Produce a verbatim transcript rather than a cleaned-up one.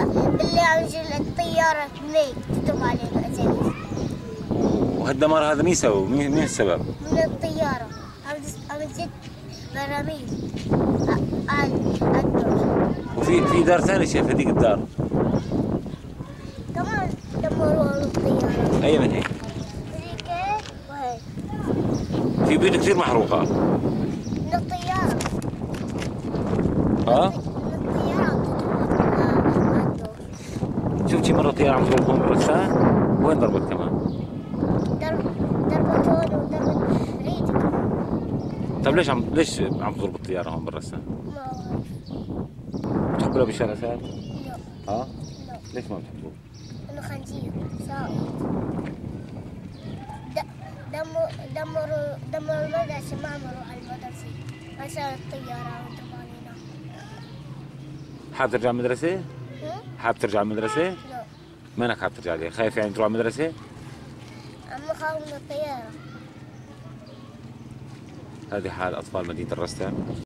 اللي عم الطيارة ميت تضرب علينا أزايز. وهالدمار هذا مين سوى؟ مين مين السبب؟ من الطيارة عم عم تزت براميل على الدور. وفي في دار ثانية شايف هذيك الدار كمان دمروا الطيارة. أي من هي؟ هذيك وهي في بيوت كثير محروقة. من الطيارة. ها؟ من الطيارة عم تضرب على الدور. شفت شي مرة طيارة عم تضرب هون بالرسان؟ وين ضربت كمان؟ ضرب ضربت هون وضربت بعيد كمان. طيب ليش عم ليش عم تضرب الطيارة هون بالرسان؟ ما بعرف. بتحبوا بشار أسد؟ لا ها؟ لا ليش ما بتحبوه؟ إنه خنزير صائد. دمروا دمروا دمروا المدرسة ما عمروا على المدرسة عشان الطيارة وضربوا علينا. حابب ترجع المدرسة؟ هم؟ حابب ترجع المدرسة؟ لا مانك حابب ترجع عليها؟ خايف يعني تروح على المدرسة؟ عم نخاف من الطيارة. هذه حال أطفال مدينة الرستة.